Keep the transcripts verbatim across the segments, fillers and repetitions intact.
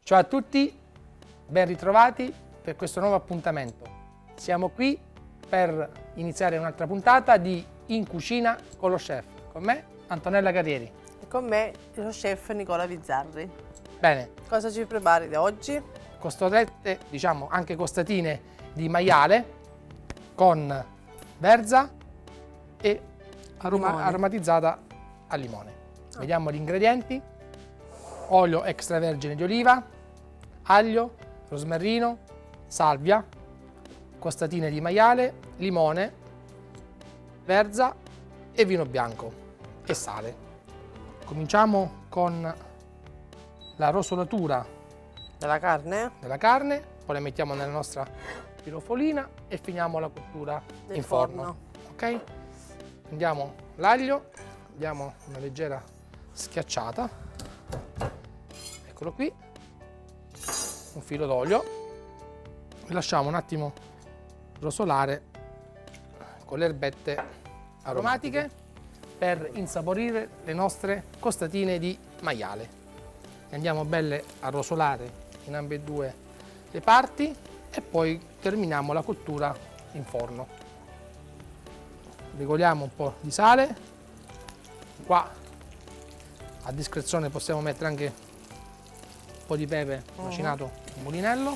Ciao a tutti, ben ritrovati per questo nuovo appuntamento. Siamo qui per iniziare un'altra puntata di In Cucina con lo Chef. Con me Antonella Carrieri. E con me lo chef Nicola Bizzarri. Bene. Cosa ci prepari da oggi? Costarette, diciamo anche costatine di maiale con verza e aroma aromatizzata al limone. Ah. Vediamo gli ingredienti: olio extravergine di oliva, aglio, rosmarino, salvia, costatine di maiale, limone, verza e vino bianco e sale. Cominciamo con la rosolatura della carne, della carne, poi la mettiamo nella nostra pirofolina e finiamo la cottura nel in forno. forno. Ok? Prendiamo l'aglio, diamo una leggera schiacciata, eccolo qui, un filo d'olio, e lasciamo un attimo rosolare con le erbette aromatiche per insaporire le nostre costatine di maiale. Le andiamo belle a rosolare in ambedue le parti e poi terminiamo la cottura in forno. Regoliamo un po' di sale, qua a discrezione possiamo mettere anche un po' di pepe macinato in mulinello.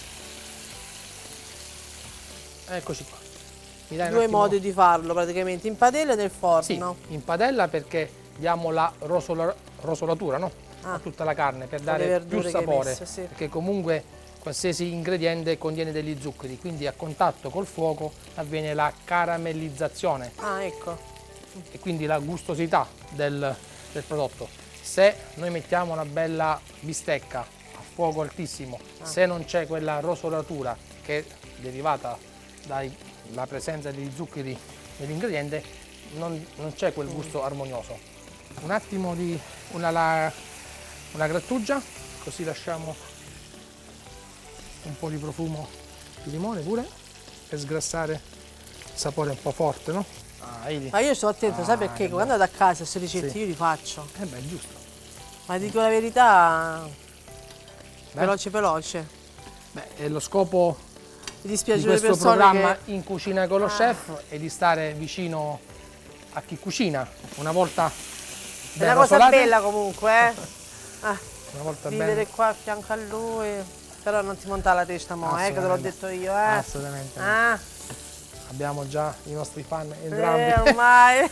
Eccoci qua. Mi dai Due modi di farlo praticamente, in padella e nel forno. Sì, in padella perché diamo la rosola, rosolatura, no? Ah, a tutta la carne per dare più sapore, messo, sì. perché comunque qualsiasi ingrediente contiene degli zuccheri, quindi a contatto col fuoco avviene la caramellizzazione. Ah, ecco. E quindi la gustosità del, del prodotto. Se noi mettiamo una bella bistecca a fuoco altissimo, ah. se non c'è quella rosolatura che è derivata dalla presenza degli zuccheri nell'ingrediente, non, non c'è quel gusto mm. armonioso. Un attimo di una, la, una grattugia, così lasciamo un po' di profumo di limone pure per sgrassare il sapore un po' forte, no? Ah, ma io sto attento, ah, sai perché? Quando vado a casa queste ricette sì. io li faccio. Eh beh, giusto. Ma dico la verità, beh. veloce veloce. Beh, è lo scopo Mi dispiace di questo le programma che... In Cucina con lo ah. Chef è di stare vicino a chi cucina. Una volta È una cosa rosolate. bella comunque, eh? Ah, una volta vivere bene. qua a fianco a lui, però non ti monta la testa mo, eh, che te l'ho detto io, eh? Assolutamente. Ah. Abbiamo già i nostri fan entrambi. Eh, ormai.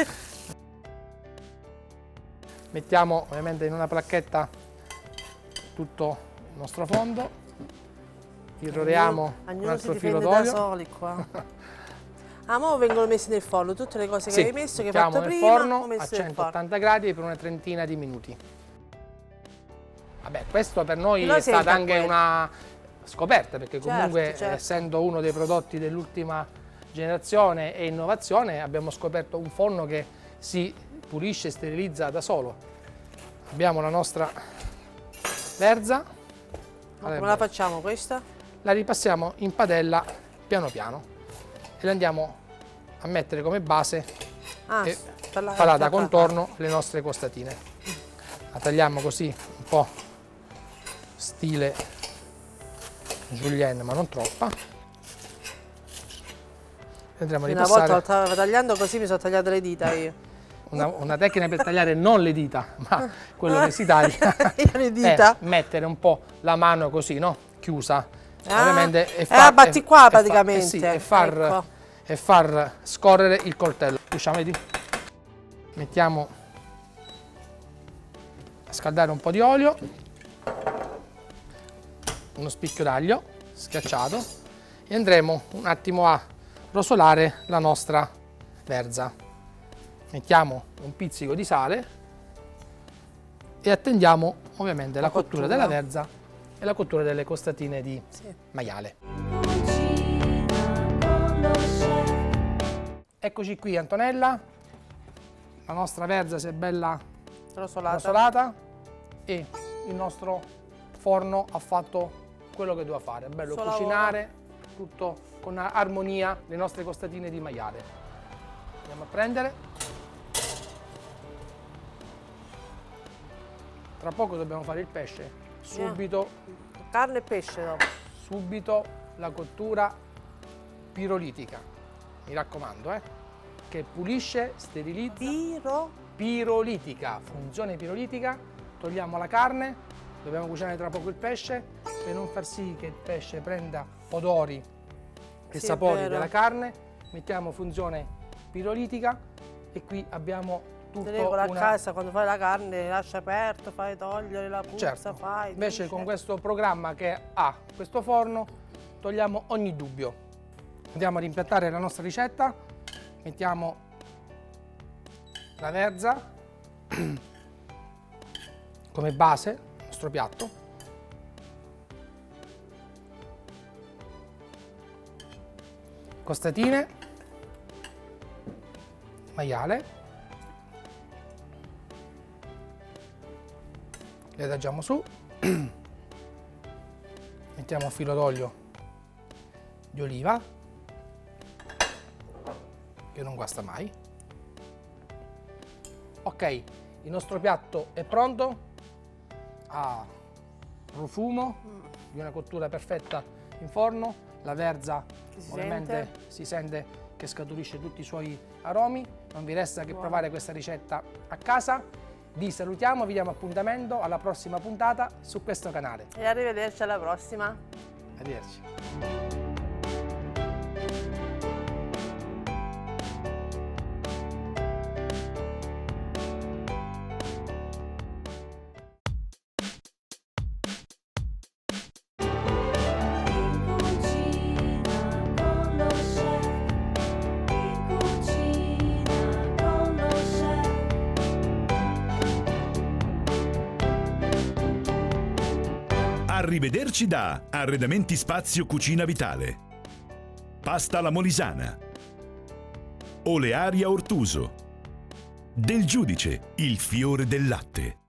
Mettiamo ovviamente in una placchetta tutto il nostro fondo, irroriamo un altro filo d'olio. Ah, mo vengono messi nel forno tutte le cose che sì, hai messo, che hai fatto prima, forno a centottanta gradi per una trentina di minuti. Vabbè, questo per noi è stata anche quello. una scoperta, perché comunque certo, certo. essendo uno dei prodotti dell'ultima generazione e innovazione, abbiamo scoperto un forno che si pulisce e sterilizza da solo. Abbiamo la nostra verza. Come la facciamo questa? La ripassiamo in padella piano piano e la andiamo a mettere come base ah, e farà da contorno le nostre costatine. La tagliamo così un po' stile julienne, ma non troppa. Andremo a ripassare. Una volta stavo tagliando così mi sono tagliate le dita io. Una, una tecnica per tagliare non le dita, ma quello che si taglia le dita. è mettere un po' la mano così, no? Chiusa. Ah, ovviamente e far, eh, batti qua e, praticamente. E, fa, e, sì, e, far, ecco. e far scorrere il coltello. Riusciamo, vedi? Mettiamo a scaldare un po' di olio, uno spicchio d'aglio schiacciato e andremo un attimo a rosolare la nostra verza. Mettiamo un pizzico di sale e attendiamo ovviamente la, la cottura, cottura della verza e la cottura delle costatine di sì. maiale. Eccoci qui Antonella, la nostra verza si è bella rosolata. rosolata e il nostro forno ha fatto quello che doveva fare, è bello Solo cucinare ora. tutto con armonia le nostre costatine di maiale. Andiamo a prendere. Tra poco dobbiamo fare il pesce subito, carne e pesce dopo. subito la cottura pirolitica, mi raccomando, eh, che pulisce, sterilizza. Piro? Pirolitica, funzione pirolitica, togliamo la carne, dobbiamo cucinare tra poco il pesce per non far sì che il pesce prenda odori e Sì, sapori è vero. della carne, mettiamo funzione pirolitica e qui abbiamo tutto Tenevo a una... casa quando fai la carne, lascia aperto, fai togliere la puzza, Certo, fai. invece dice. con questo programma che ha questo forno togliamo ogni dubbio. Andiamo a rimpiattare la nostra ricetta, mettiamo la verza come base del nostro piatto, costatine, maiale, le adagiamo su, mettiamo un filo d'olio di oliva che non guasta mai. Ok, il nostro piatto è pronto, ha profumo di una cottura perfetta in forno, la verza Si ovviamente sente. si sente che scaturisce tutti i suoi aromi, non vi resta che provare questa ricetta a casa. Vi salutiamo, vi diamo appuntamento alla prossima puntata su questo canale. E arrivederci alla prossima. Arrivederci. Arrivederci da Arredamenti Spazio Cucina Vitale. Pasta alla Molisana. Olearia Ortuso. Del Giudice, il fiore del latte.